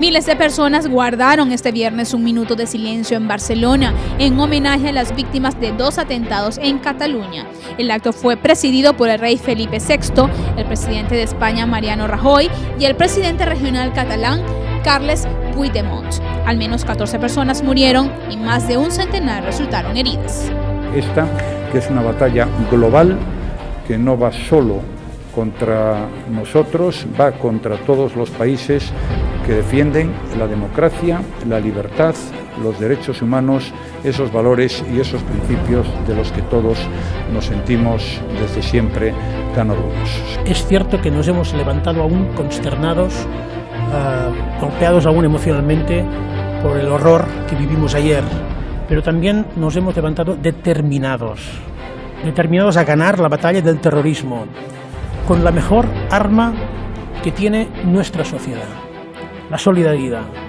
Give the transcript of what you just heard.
Miles de personas guardaron este viernes un minuto de silencio en Barcelona en homenaje a las víctimas de 2 atentados en Cataluña. El acto fue presidido por el rey Felipe VI, el presidente de España Mariano Rajoy y el presidente regional catalán Carles Puigdemont. Al menos 14 personas murieron y más de un centenar resultaron heridas. Esta, que es una batalla global, que no va solo contra nosotros, va contra todos los países que defienden la democracia, la libertad, los derechos humanos, esos valores y esos principios de los que todos nos sentimos desde siempre tan orgullosos. Es cierto que nos hemos levantado aún consternados, golpeados aún emocionalmente por el horror que vivimos ayer, pero también nos hemos levantado determinados a ganar la batalla del terrorismo con la mejor arma que tiene nuestra sociedad: la solidaridad.